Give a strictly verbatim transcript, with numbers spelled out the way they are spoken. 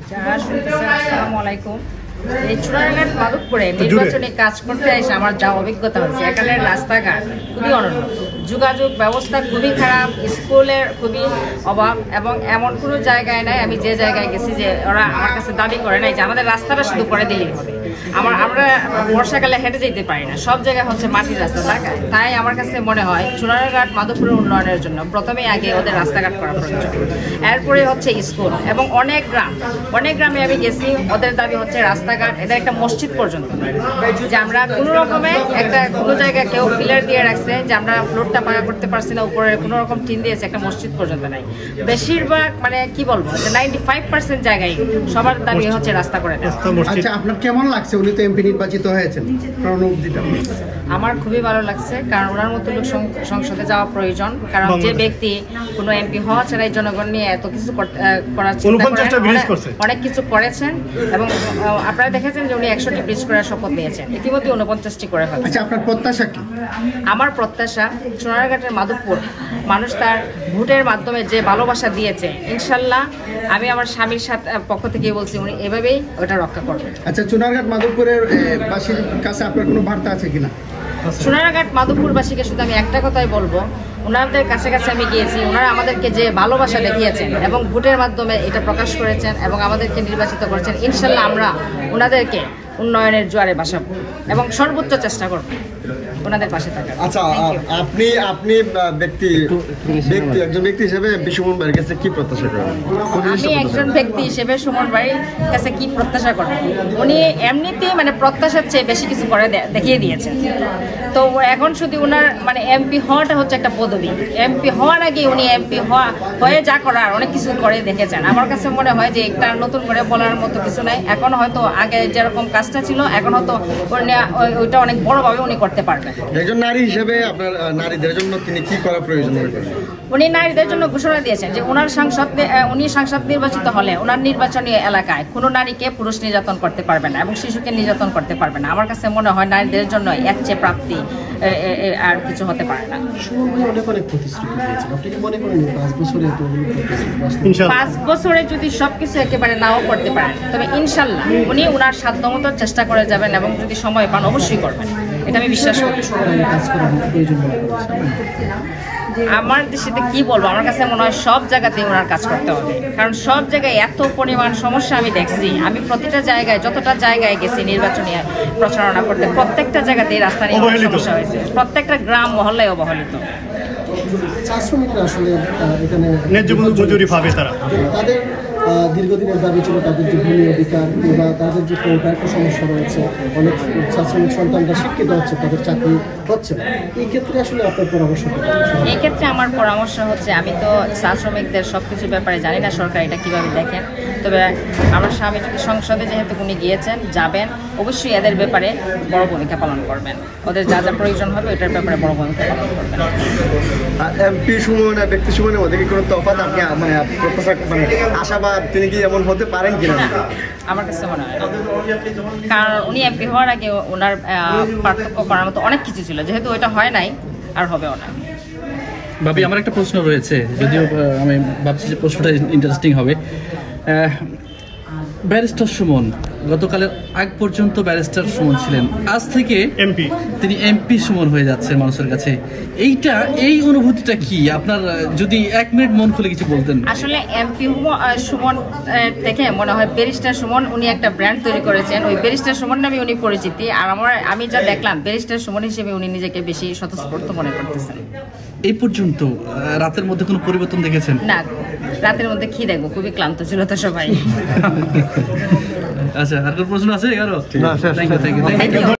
আসসালামু আলাইকুম। এই চুরাঘাট মাধবপুরে নির্বাচনী কাজ করতে এসে আমার যা অভিজ্ঞতা হচ্ছে, এখানে রাস্তাঘাট খুবই অনন্য, যোগাযোগ ব্যবস্থা খুবই খারাপ, স্কুলের খুবই অভাব, এবং এমন কোনো জায়গায় নাই আমি যে জায়গায় গেছি যে ওরা আমার কাছে দাবি করে নাই যে আমাদের রাস্তাটা শুধু করে দিলেই হবে। আমার আমরা বর্ষাকালে হেঁটে যেতে পারি না, সব জায়গায় হচ্ছে মাটির রাস্তা থাকায়। তাই আমার কাছে মনে হয় চুরাঘাট মাধবপুরের উন্নয়নের জন্য প্রথমে আগে ওদের রাস্তাঘাট করা প্রয়োজন, এরপরে হচ্ছে স্কুল এবং অনেক গ্রাম অনেক গ্রামে আমি গেছি, ওদের দাবি হচ্ছে রাস্তাঘাট, এদের একটা মসজিদ পর্যন্ত, যে আমরা কোনো রকমে একটা কোনো জায়গায় কেউ পিলার দিয়ে রাখছে যে আমরা ফ্লোরটা পাকা করতে পারছি না, উপরে কোনো রকম টিন দিয়েছে, একটা মসজিদ পর্যন্ত নাই। বেশিরভাগ মানে কি বলবো যে নাইনটি ফাইভ পার্সেন্ট জায়গায় সবার দাবি হচ্ছে রাস্তা করে দেয়। আচ্ছা, আপনার কেমন লাগছে? উনি তো এমপি নির্বাচিত হয়েছেন, আমার খুবই ভালো লাগছে, কারণ ওনার মতো লোক সংসদে যাওয়া প্রয়োজন। কারণ যে ব্যক্তি কোনো এমপি হওয়া ছাড়াই জনগণ নিয়ে এত কিছু করার চিন্তা করেন, অনেক কিছু করেছেন, এবং আপনারা দেখেছেন যে উনি একশোটি ব্রিজ করার শপথ নিয়েছেন, ইতিমধ্যে উনপঞ্চাশটি করে ফেলেছেন। আচ্ছা, আপনার প্রত্যাশা কি? আমার প্রত্যাশা চুনারঘাটের মাধবপুর মানুষ তার ভোটের মাধ্যমে যে ভালোবাসা দিয়েছে, ইনশাল্লাহ আমি আমার স্বামীর সাথে পক্ষ থেকে বলছি উনি এভাবেই ওটা রক্ষা করবেন। আচ্ছা, চুনারঘাট মাধবপুরের বাসীর কাছে আপনার কোনো বার্তা আছে কিনা? চুনারঘাট মাধবপুরবাসীকে শুধু আমি একটা কথাই বলবো, ওনাদের কাছে কাছে আমি গিয়েছি, ওনারা আমাদেরকে যে ভালোবাসা দেখিয়েছেন এবং ভোটের মাধ্যমে এটা প্রকাশ করেছেন এবং আমাদেরকে নির্বাচিত করেছেন, ইনশাল্লাহ আমরা ওনাদেরকে উন্নয়নের জোয়ারে ভাসাবো এবং সর্বোচ্চ চেষ্টা করবো ওনাদের পাশে থাকার। আচ্ছা, আপনি আপনি ব্যক্তি ব্যক্তি একজন ব্যক্তি হিসেবে সুমন ভাইয়ের কাছে কি প্রত্যাশা করেন? আমি একজন ব্যক্তি হিসেবে সুমন ভাইয়ের কাছে কি প্রত্যাশা করব, উনি এমনিতেই মানে প্রত্যাশার চেয়ে বেশি কিছু করে দেখিয়ে দিয়েছেন। তো এখন শুধু ওনার মানে এমপি হওয়াটা হচ্ছে একটা পদবি, এমপি হওয়ার আগে উনি এমপি হওয়া হয়ে যা করার অনেক কিছু করে দেখেছেন। আমার কাছে মনে হয় যে একটা নতুন করে বলার মতো কিছু নাই, এখন হয়তো আগে যেরকম কাজটা ছিল এখন হয়তো ওইটা অনেক বড়ভাবে উনি করতে পারবেন। একজন নারী হিসেবে আপনার নারীদের জন্য তিনি কি করা প্রয়োজন মনে করেন? উনি নারীদের জন্য ঘোষণা দিয়েছেন যে ওনার সাংসদ উনি সাংসদ নির্বাচিত হলে ওনার নির্বাচনী এলাকায় কোনো নারীকে পুরুষ নির্যাতন করতে পারবে না এবং শিশুকে নির্যাতন করতে পারবে না। আমার কাছে মনে হয় নারীদের জন্য এর চেয়ে প্রাপ্তি আর কিছু হতে পারে না। পাঁচ বছরে যদি সবকিছু একেবারে নাও করতে পারেন, তবে ইনশাল্লাহ উনি ওনার সাধ্যমতো চেষ্টা করে যাবেন এবং যদি সময় পান অবশ্যই করবেন, এটা আমি বিশ্বাস করি। আমার দেশে কি বলবো, আমার কাছে মনে হয় সব জায়গাতেই ওনার কাজ করতে হবে, কারণ সব জায়গায় এত পরিমাণ সমস্যা আমি দেখছি। আমি প্রতিটা জায়গায় যতটা জায়গায় গেছি নির্বাচনী প্রচারণা করতে, প্রত্যেকটা জায়গাতেই রাস্তা নিয়ে সমস্যা হয়েছে, প্রত্যেকটা গ্রাম মহল্লায় অবহেলিত। আসলে এখানে ন্যায্য মজুরি পাবে তারা, তাদের দীর্ঘদিনের দাবি ছিল তাদের যে ভূমি অধিকার বা তাদের যে কোটা একটা সমস্যা রয়েছে, অনেক ছাত্রলীগ সন্তানরা শিক্ষিত হচ্ছে, তাদের চাকরি হচ্ছে না। এই ক্ষেত্রে আসলে আপনার পরামর্শ? এই ক্ষেত্রে আমার পরামর্শ হচ্ছে, আমি তো চা শ্রমিকদের সব কিছুর ব্যাপারে জানি না সরকার এটা কীভাবে দেখেন, তবে আমার স্বামী যদি সংসদে যেহেতু উনি গিয়েছেন যাবেন, অবশ্যই এদের ব্যাপারে বড় ভূমিকা পালন করবেন, ওদের যা যা প্রয়োজন হবে এটার ব্যাপারে বড় ভূমিকা পালন করবেন। এমপি সুমন আর ব্যক্তি সুমনের মধ্যে কি কোনো তফাৎ আপনি মানে প্রত্যাশা মানে আশাবাদ তিনি কি এমন হতে পারেন কিনা? আমার কাছে মনে হয় না, কারণ উনি এমপি হওয়ার আগে ওনার পার্থক্য করার মতো অনেক কিছু ছিল, যেহেতু ওইটা হয় নাই আর হবেও না। ভাবি, আমার একটা প্রশ্ন রয়েছে, যদিও আমি ভাবছি যে প্রশ্নটা ইন্টারেস্টিং হবে। ব্যারিস্টার সুমন গতকালের আগ পর্যন্ত ব্যারিস্টার সুমন ছিলেন, আজ থেকে এমপি তিনি এমপি সুমন হয়ে যাচ্ছে মানুষের কাছে। এইটা এই অনুভূতিটা কি আপনার? যদি এক মিনিট মন খুলে কিছু বলতেন। আসলে এমপি সুমন থেকে মনে হয় ব্যারিস্টার সুমন উনি একটা ব্র্যান্ড তৈরি করেছেন, ওই ব্যারিস্টার সুমন নামে উনি পরিচিতি। আর আমার আমি যা দেখলাম ব্যারিস্টার সুমন হিসেবে উনি নিজেকে বেশি স্বতঃস্ফূর্ত মনে করতেছেন। এই পর্যন্ত রাতের মধ্যে কোনো পরিবর্তন দেখেছেন? না, রাতের মধ্যে কি দেখবো, খুবই ক্লান্ত ছিল তো সবাই। আচ্ছা, আর কোনো প্রশ্ন আছে? না, থ্যাংক ইউ।